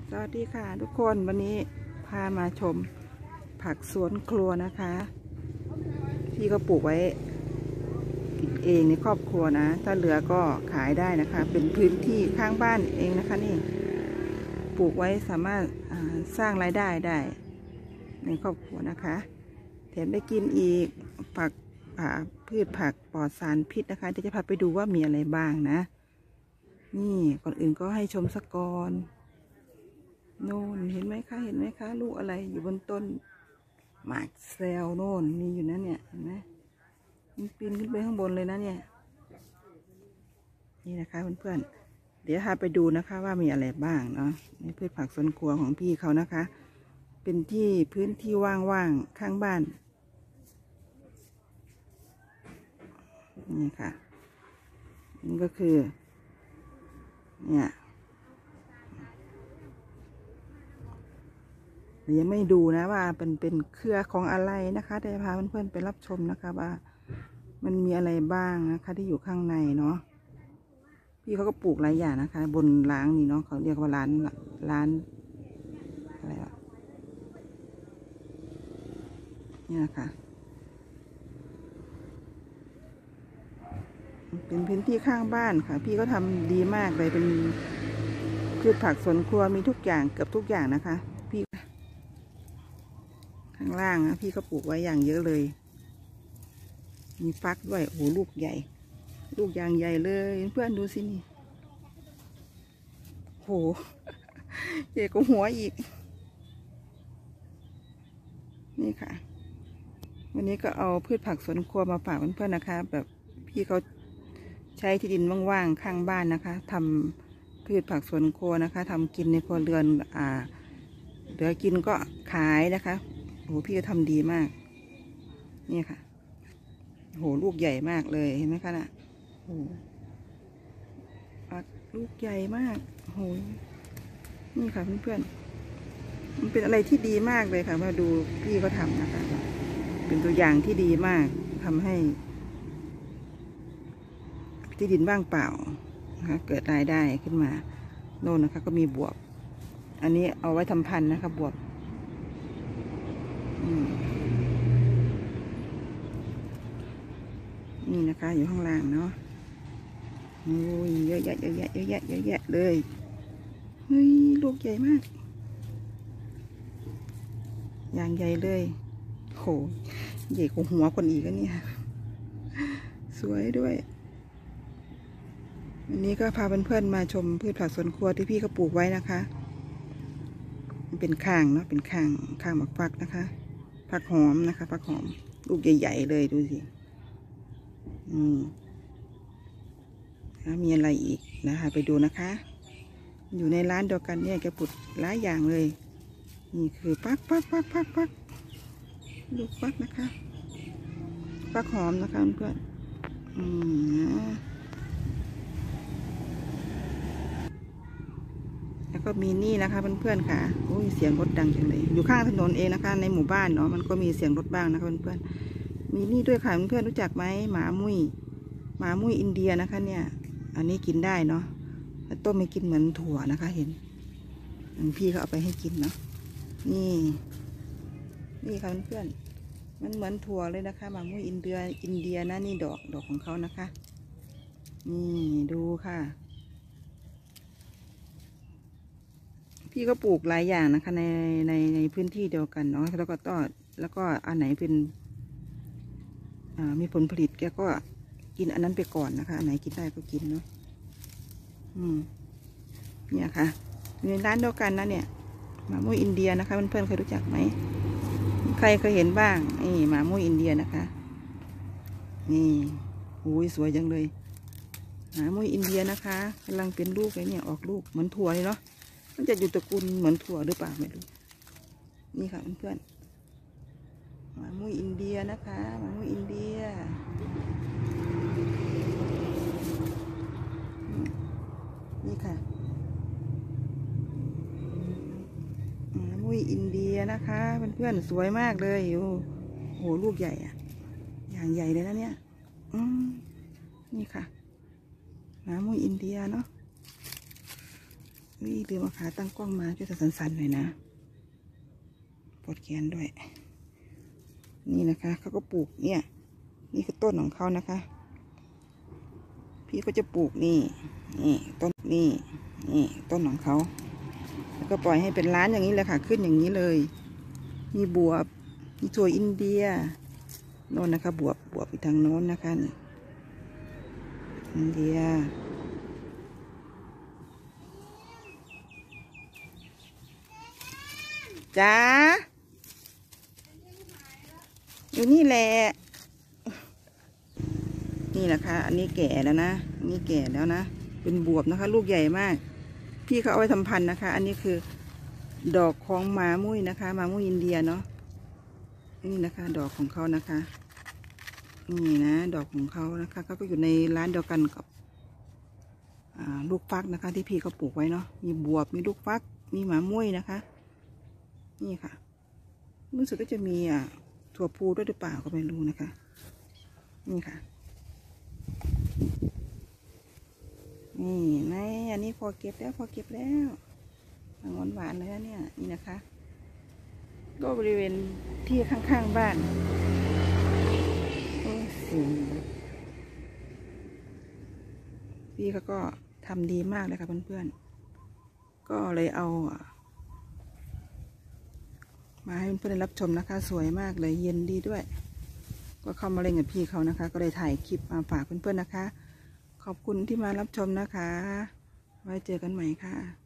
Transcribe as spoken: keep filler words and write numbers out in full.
สวัสดีค่ะทุกคนวันนี้พามาชมผักสวนครัวนะคะพี่ก็ปลูกไว้กินเองในครอบครัวนะถ้าเหลือก็ขายได้นะคะเป็นพื้นที่ข้างบ้านเองนะคะนี่ปลูกไว้สามารถสร้างรายได้ได้ในครอบครัวนะคะแถมได้กินอีกผักพืชผักปลอดสารพิษนะคะเดี๋ยวจะพาไปดูว่ามีอะไรบ้างนะนี่ก่อนอื่นก็ให้ชมสกอนโน่นเห็นไหมคะเห็นไหมคะลูกอะไรอยู่บนต้นหมากแซลโน่นมีอยู่นะเนี่ยเห็นไหมมันปีนขึ้นไปข้างบนเลยนะเนี่ยนี่นะคะเพื่อนๆเดี๋ยวพาไปดูนะคะว่ามีอะไรบ้างเนาะในพืชผักสวนครัวของพี่เขานะคะเป็นที่พื้นที่ว่างๆข้างบ้านนี่ค่ะนี่ก็คือเนี่ยยังไม่ดูนะว่าเป็นเป็นเครือของอะไรนะคะแต่พาเพื่อนๆไปรับชมนะคะว่ามันมีอะไรบ้างนะคะที่อยู่ข้างในเนาะพี่เขาก็ปลูกหลายอย่างนะคะบนร้างนี่เนาะเขาเรียกว่าร้านร้านอะไรวะนี่นะคะเป็นพื้นที่ข้างบ้านค่ะพี่ก็ทำดีมากเลยเป็นพืชผักสวนครัวมีทุกอย่างเกือบทุกอย่างนะคะพี่ข้างล่างนะพี่ก็ปลูกไว้อย่างเยอะเลยมีฟักด้วยโอ้โหลูกใหญ่ลูกอย่างใหญ่เลยเพื่อนดูสินี่โหใหญ่กว่าหัวอีกนี่ค่ะวันนี้ก็เอาพืชผักสวนครัวมาฝากเพื่อนๆนะคะแบบพี่เขาใช้ที่ดินว่างๆข้างบ้านนะคะทำพืชผักสวนครัวนะคะทำกินในครัวเรือนอ่าเหลือกินก็ขายนะคะโอ้พี่ก็ทำดีมากนี่ค่ะโหลูกใหญ่มากเลยเห็นไหมคะน่ะโหลูกใหญ่มากโหนี่ค่ะเพื่อนๆมันเป็นอะไรที่ดีมากเลยค่ะมาดูพี่เขาทำนะคะเป็นตัวอย่างที่ดีมากทำให้ที่ดินว่างเปล่านะคะเกิดรายได้ขึ้นมาโน่นนะคะก็มีบวบอันนี้เอาไว้ทำพันธุ์นะคะบวบนี่นะคะอยู่ข้างล่างเนาะโอ้ยเยอะแยะเยอะแยะเยอะแยะเยอะแยะเลยเฮ้ยลูกใหญ่มากอย่างใหญ่เลยโหใหญ่กว่าหัวคนอีกแล้วเนี่ยสวยด้วยวันนี้ก็พาเพื่อนๆมาชมพืชผักสวนครัวที่พี่เขาปลูกไว้นะคะเป็นข้างเนาะเป็นข้างข้างหมักฟักนะคะผักหอมนะคะผักหอมลูกใหญ่ๆเลยดูสิอืมมีอะไรอีกนะคะไปดูนะคะอยู่ในร้านเดียวกันเนี่ยแกปลูกหลายอย่างเลยนี่คือฟักฟักฟักฟักฟักลูกฟักนะคะฟักหอมนะคะเพื่อนอืมแล้วก็มีนี่นะคะเพื่อนๆค่ะโอ้ยเสียงรถดังจังเลยอยู่ข้างถนนเองนะคะในหมู่บ้านเนาะมันก็มีเสียงรถบ้างนะคะเพื่อนๆมีนี่ด้วยค่ะเพื่อนๆรู้จักไหมหมามุ้ยหมามุ้ยอินเดียนะคะเนี่ยอันนี้กินได้เนาะต้มไม่กินเหมือนถั่วนะคะเห็นพี่เขาเอาไปให้กินเนาะนี่นี่ค่ะเพื่อนๆมันเหมือนถั่วเลยนะคะหมามุ้ยอินเดียอินเดียนะนี่ดอกดอกของเขานะคะนี่ดูค่ะพี่ก็ปลูกหลายอย่างนะคะในในในพื้นที่เดียวกันเนาะแล้วก็ต้อแล้วก็อันไหนเป็นมีผลผลิตแกก็กินอันนั้นไปก่อนนะคะอันไหนกินได้ก็กินเนาะอืมเนี่ยค่ะอยู่ในร้านเดียวกันนะเนี่ยหมามุ้ยอินเดียนะคะเพื่อนๆเคยรู้จักไหมใครเคยเห็นบ้างนี่หมามุ้ยอินเดียนะคะนี่โอ้ยสวยจังเลยหมามุ้ยอินเดียนะคะกำลังเป็นลูกเลยเนี่ยออกลูกเหมือนถั่วเลยเนาะมันจะอยู่ตระกูลเหมือนถั่วหรือเปล่าไม่รู้นี่ค่ะเพื่อนๆหมามุ้ยอินเดียนะคะหมามุ้ยอินเดียนี่ค่ะหมามุ้ยอินเดียนะคะเพื่อนๆสวยมากเลยโอ้โหลูกใหญ่อะอย่างใหญ่เลยนะเนี่ยอืมนี่ค่ะหมามุ้ยอินเดียเนาะนี่ลืมเอาขาตั้งกล้องมาช่วยสั่นๆหน่อยนะปวดแขนด้วยนี่นะคะเขาก็ปลูกเนี่ยนี่คือต้นของเขานะคะพี่ก็จะปลูกนี่นี่ต้นนี่นี่ต้นของเขาแล้วก็ปล่อยให้เป็นร้านอย่างนี้เลยค่ะขึ้นอย่างนี้เลยมีบวบมีถั่วอินเดียโน่นนะคะบวบบวบไปทางโน้นนะคะนี่อินเดียจ้าอยู่นี่แหละนี่แหละค่ะอันนี้แก่แล้วนะอันนี้แก่แล้วนะเป็นบวบนะคะลูกใหญ่มากพี่เขาเอาไว้ทำพันธุ์นะคะอันนี้คือดอกของหมามุ้ยนะคะหมามุ้ยอินเดียเนาะนี่นะคะดอกของเขานะคะนี่นะดอกของเขานะคะเขาก็อยู่ในร้านเดียวกันกับลูกฟักนะคะที่พี่เขาปลูกไว้เนาะมีบวบมีลูกฟักมีหมามุ้ยนะคะนี่ค่ะรู้สึกก็จะมีอ่ะถั่วพูด้วยหรือเปล่าก็ไม่รู้นะคะนี่ค่ะนี่ในอันนี้พอเก็บแล้วพอเก็บแล้วหวานหวานเลยนะเนี่ยนี่นะคะก็บริเวณที่ข้างๆบ้านโอ้สิพี่เขาก็ทำดีมากเลยค่ะเพื่อนๆก็เลยเอามาให้เพื่อนๆได้รับชมนะคะสวยมากเลยเย็นดีด้วยก็เข้ามาเล่นกับพี่เขานะคะก็เลยถ่ายคลิปมาฝากเพื่อนๆนะคะขอบคุณที่มารับชมนะคะไว้เจอกันใหม่ค่ะ